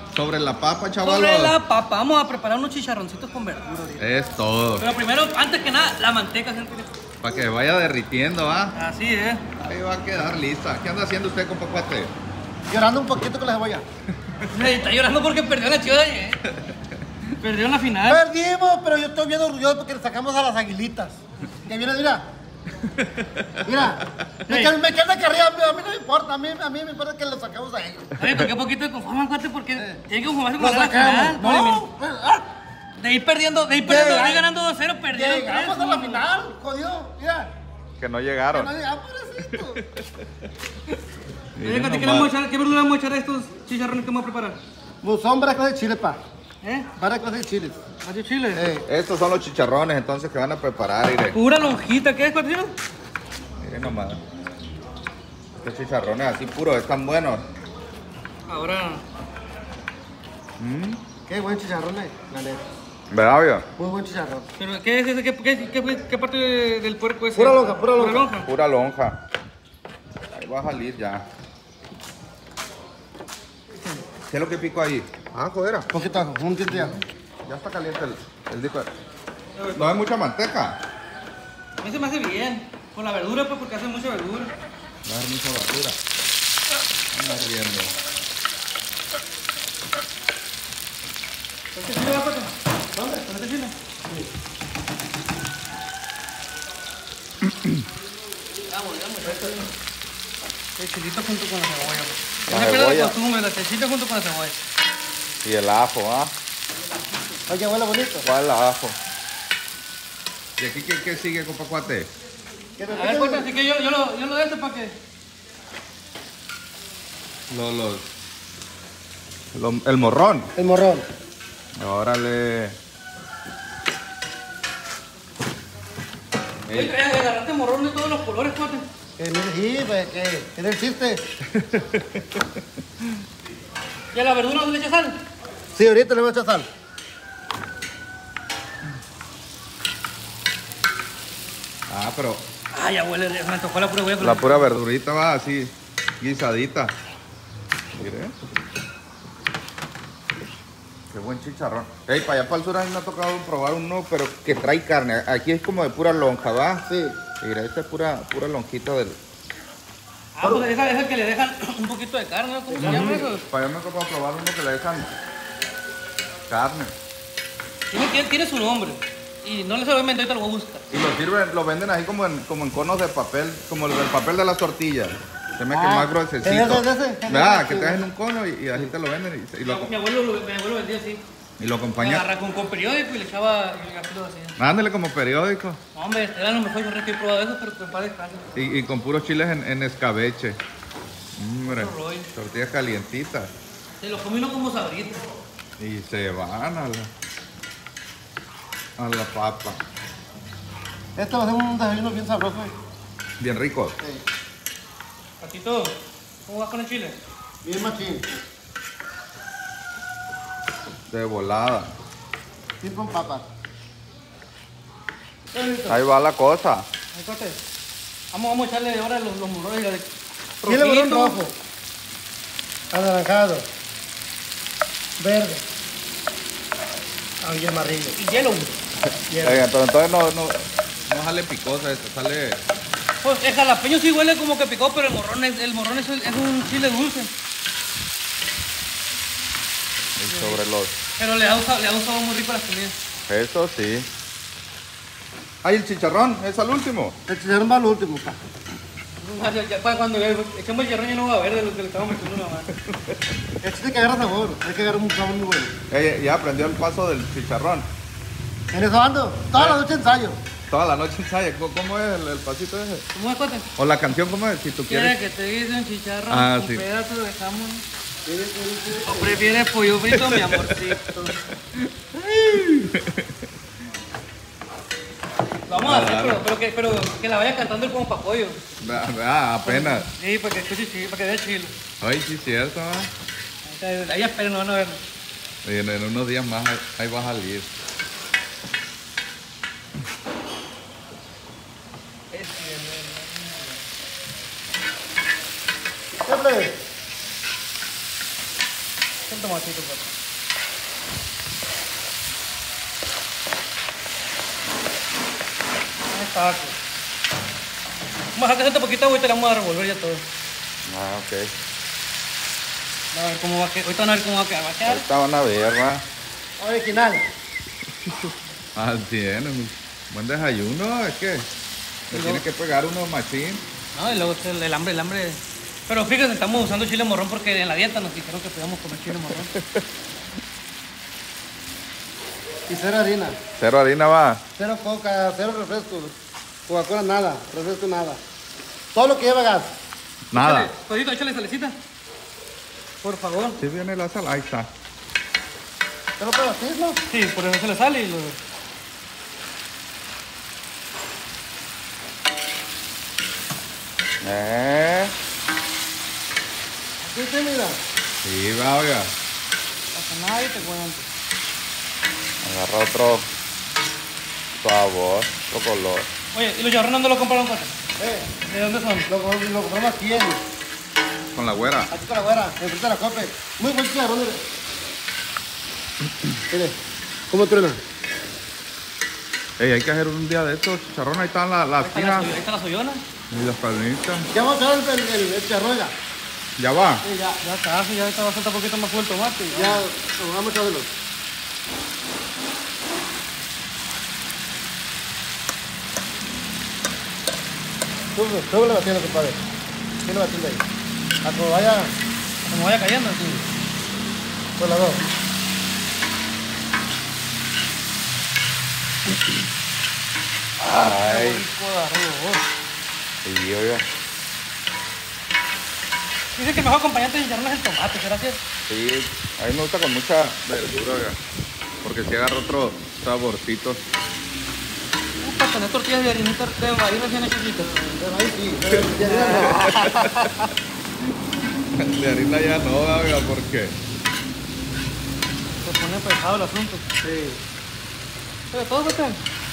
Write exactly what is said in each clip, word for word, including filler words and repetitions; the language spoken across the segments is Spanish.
Sobre la papa, chaval. Sobre la papa, vamos a preparar unos chicharroncitos con verduras. Es todo. Pero primero, antes que nada, la manteca, gente. Para que vaya derritiendo, ¿ah? Así es. Ahí va a quedar lista. ¿Qué anda haciendo usted, compa Cuate? Llorando un poquito con la cebolla. Está llorando porque perdió la chiva ayer. Perdió en la final. Perdimos, pero yo estoy bien orgulloso porque le sacamos a las aguilitas. Que viene, mira. Mira, me, Sí. queda, me queda que arriba, a mí no me importa, a mí, a mí me importa que lo sacamos a ellos. Oye, ¿con qué poquito de conforman, cuate? Porque tiene que conformarse con Lo la final. sacamos, no, Vale, de ir perdiendo, de ir perdiendo, de ir Llega- ganando dos cero, perdieron tres. llegamos a la final, jodido, mira, Que no que llegaron. no llegamos por eso. Oye, cuate, ¿qué le vamos a echar? ¿Qué verdura vamos a echar a estos chicharrones que vamos a preparar? Pues son varias clases de chile, pa. ¿Eh? Varias clases de chiles. ¿Hace chile? Eh, Estos son los chicharrones entonces que van a preparar, mire. Pura lonjita, ¿qué es, cuate? Miren nomás. Estos chicharrones así puros, están buenos. Ahora, Mm. qué buen chicharrón, eh, la neta. ¿Verdad, vio? Muy buen chicharrón. ¿pero qué es ese? ¿Qué, qué, qué, qué parte de- del puerco es? Pura lonja, pura lonja. Pura lonja. Ahí va a salir ya. ¿Qué es lo que pico ahí? Ajo era. Poquito ajo, un tinte de ajo. Ya está caliente el, el disco. No hay mucha manteca. A mí se me hace bien. Con la verdura, pues, porque hace mucha verdura. Va a dar mucha basura. Anda riendo. ¿Con este chile va, cuate? ¿Dónde? ¿Con este chile? Vamos, vamos. El chilito junto con la cebolla. La No se pierda la cebolla. costumbre, la chilita junto con la cebolla. Y el ajo, ¿ah? Oye, huele bonito. ¿Cuál es el ajo? ¿Y aquí qué, qué sigue, compa Cuate? Que me A ver, pique- cuate, así que yo, yo lo, yo lo de esto para que... Los, los, lo- el morrón. El morrón. Órale. Oye, eh, agarraste morrón de todos los colores, cuate. Que mire, sí, pues, que es el chiste. ¿Y a la verdura no le echas sal? Sí, ahorita le voy a echar sal. Ah, pero Ah, ya huele, me tocó la pura hueá. la pura verdurita va así, guisadita. Mire. Qué buen chicharrón. Ey, para allá para el sur a mí me ha tocado probar uno, pero que trae carne. Aquí es como de pura lonja, ¿va? Sí. Mira, esta es pura, pura lonjita del... Ah, pues esa es el que le dejan un poquito de carne, ¿no? ¿Cómo se llama eso? Para allá me ha tocado probar uno que le dejan carne. Tiene, tiene, tiene su nombre. Y no le sé obviamente, ahorita lo voy a buscar. Y lo sirven, lo venden ahí como en, como en conos de papel, como el del papel de las tortillas. Se me que Ah, más gruesecito. ese, ese, ese. ¿Verdad? Que te hacen un cono y, y así te lo venden y, y lo, Mi abuelo, lo- mi abuelo vendía así. y lo Me acompaña. agarra con, con periódico y le echaba y así lo hacía. Mándale como periódico. No, hombre, este era lo mejor yo que he probado eso, pero con par de carne. Y, y con puros chiles en, en escabeche. Hombre, Otro rollo. tortillas calientitas. Se lo comí uno como sabrito. Y se van a la, a la papa. Este va a ser un desayuno bien sabroso. eh. Bien rico. Sí. Patito, ¿cómo vas con el chile? Bien machín. De volada. Sin con papas. Ahí va la cosa. Ahí, corte. Vamos, vamos a echarle ahora los, los morrones de Chile morrón rojito. rojo. Anaranjado. Verde. Ah, y amarillo. Y hielo. Hielo. Oigan, pero entonces no, no, no sale picosa esto, sale... Pues el jalapeño sí huele como que picó, pero el morrón es, el morrón es, es un chile dulce. sobre los... Pero le da un, sa- le da un sabor muy rico a las comidas. Eso sí. Ay, el chicharrón, es al último. El chicharrón va al último, pa. Ya- ya- ya Cuando echemos el chicharrón ya no va a ver de lo que le estamos metiendo una mano. El chiste que agarra sabor. Hay que agarrar un sabor muy bueno. Ey, ya aprendió el paso del chicharrón. En eso ando. Toda la noche ensayo. Toda la noche ensaya. ¿Cómo cómo es el, el pasito ese? ¿Cómo es, cuate? O la canción, ¿cómo es? Si tú Quiere quieres. que te dicen chicharrón, Ah, un sí. pedazo de jamón. ¿O prefieres pollo frito, mi amorcito? Lo vamos a hacer, pero, pero, que, pero que la vaya cantando el como pa' pollo. Ah, ah, apenas. Sí, para que escuche chile, para que dé chilo. Ay, sí, cierto. ¿Ah? Ahí, ahí esperen, no van a ver. Y en, en unos días más ahí, ahí va a salir. Siempre. el tomatito, pues. Ahí está, pues. Vamos a sacar este poquito agua y te la vamos a revolver ya todo. Ah, ok. A ver cómo va a quedar. Ahorita van a ver cómo va a quedar. ¿Va a quedar? Ahorita van a ver, va. Original. Ah, bien, un buen desayuno, es que le tiene que pegar uno machín. No, y luego el, el hambre, el hambre. Pero fíjense, estamos usando chile morrón porque en la dieta nos dijeron que podíamos comer chile morrón. Y cero harina. Cero harina va. Cero coca, cero refresco. Coca-Cola nada, refresco nada. Todo lo que lleva gas. Nada. Échale, Todito, échale salecita. Por favor. Si viene la sal, ahí está. ¿Te lo puedo decir, no? Sí, por eso se le sale y lo... Eh. Sí, sí, mira. Sí, va, oiga. Pasa nada y te cuento. Agarra otro sabor, otro color. Oye, ¿y los chicharrones dónde los compraron, cuate? Eh, ¿De dónde son? lo, lo compramos aquí en... Con la güera. Aquí con la güera, en frente de la cope. Muy buen chicharrón, mire. Mire, ¿cómo truena? Ey, hay que hacer un día de estos chicharrones. Ahí están las la Ahí está la, tiras soy- ahí está la soyona. y las palmitas. Ya vamos a echar el, el, el, el chicharrón, ya. Ya va. Sí, ya. Ya está, sí, ya está bastante un poquito más fuerte el tomate. Ya, nos vamos a echarlo. Sube, sube la batiendo, compadre. Sube la batiendo ahí. A como vaya Como vaya cayendo, sí. por la dos. Ay. Rico de arroz. Sí, oiga. Dicen que el mejor acompañante de chicharrón es el tomate, ¿será cierto? Sí, a mí me gusta con mucha verdura, oiga. Porque si agarra otro saborcito. Uh, para tener tortillas de harinita de maíz recién hechecitas. De maíz sí, pero de harina no. De harina ya no, oiga, ¿por qué? Se pone pesado el asunto. Sí. Pero todo se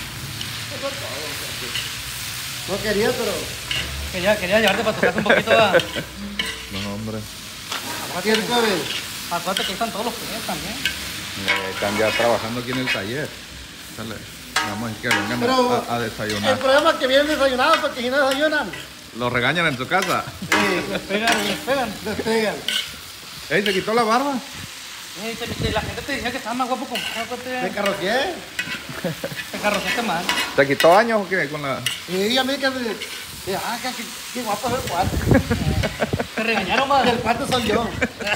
No quería, pero Quería, quería llevarte para tu casa un poquito a... No, hombre. aquí el cobre. Acuérdate que ahí están todos los clientes también. Eh, están ya trabajando aquí en el taller. Dale. Vamos a decir que vengan Pero a, a el desayunar. problema es que vienen desayunados porque si no desayunan, ¿Los regañan en su casa? sí, Les pegan, les pegan. les pegan. Ey, ¿se quitó la barba? Eh, te- te- La gente te decía que estaba más guapo con barba, ¿Me te, carroqué? te carroceaste mal. ¿Se quitó años o qué? Con la... Y a mí que me... Sí, ah, qué, qué- qué guapo es el cuate. Te regañaron más. El cuate soy yo.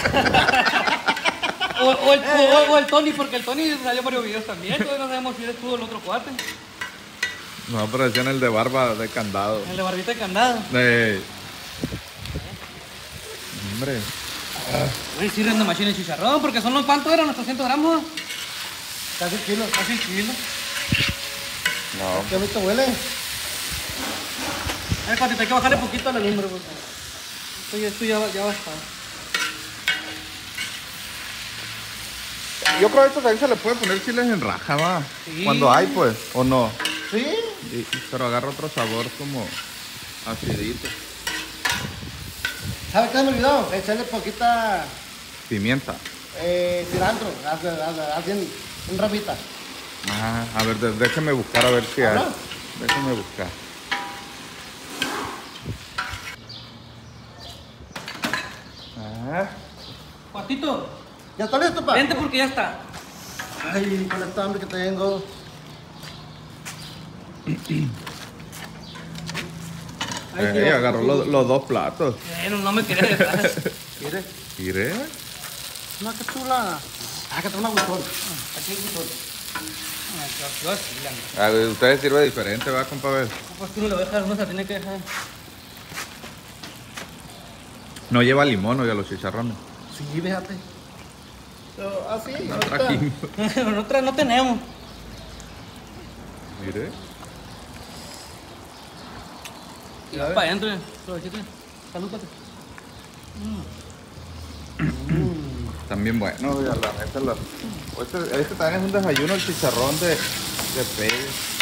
O, o, el, o, o el Tony, porque el Tony salió varios videos también. Todavía no sabemos si eres tú o el otro cuate. No, pero decían el de barba de candado. El de barbita de candado. Ey. Hombre. Oye, sí rinde machine el chicharrón, porque son los cuantos eran los trescientos gramos. Casi un kilo. Casi un kilo. No. ¿Qué bonito huele? A ver, cuate, hay que bajarle poquito a la lumbre, porque esto ya, esto ya, va- ya va a estar. Yo creo que esto también se le puede poner chiles en raja, va. Sí. Cuando hay, pues, o no. Sí. Y- pero agarra otro sabor como acidito. ¿Sabes qué me olvidó? Echarle poquita Pimienta. eh, cilantro, así, así en, en ramita. Ah, a ver, de- déjeme buscar a ver si hay. ¿Ahora? Déjeme buscar. Ah, Cuatito, ¿Ya está listo, pa? vente porque ya está. Ay, con esta hambre que tengo. Ay, eh, qué guapo. agarró los, los dos platos. Bueno, no me quería dejar. ¿Quieres? Mire. No, que chula. Ah, que trae una buzón. Aquí hay buzón. Ay, yo- yo así, la neta. A ustedes sirve diferente, va, compa, a ver. Pues tú no lo dejas, uno se tiene que dejar. No lleva limón, oiga, los chicharrones. Sí, fíjate. Pero así, No ahorita. trajimos. Nosotros no tenemos. Mire. Y va para adentro, provechito. Salud, cuate. También bueno, oiga, la neta. La... Este, este también es un desayuno, el chicharrón de, de pez.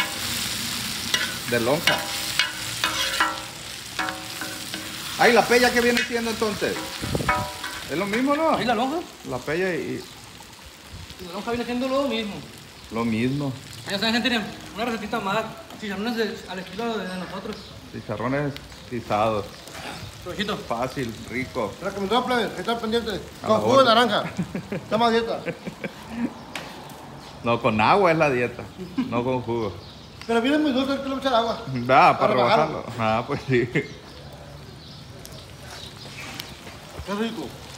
De lonja. Ay, la pella que viene siendo entonces. Es lo mismo, ¿no? Ahí la lonja. La pella y, Y la lonja viene siendo lo mismo. y lo mismo. Ya saben, gente, tienen una recetita más. Chicharrones de- al estilo de, de nosotros. Chicharrones guisados. Provechito. Fácil, rico. Recomendado, plebe, que están pendientes. A Con la jugo de orden. naranja. Estamos a dieta. No, con agua es la dieta, no con jugo. Pero viene muy dulce, hay que le echar agua. Da, para Para rebajarlo. Ah, pues sí. Qué rico.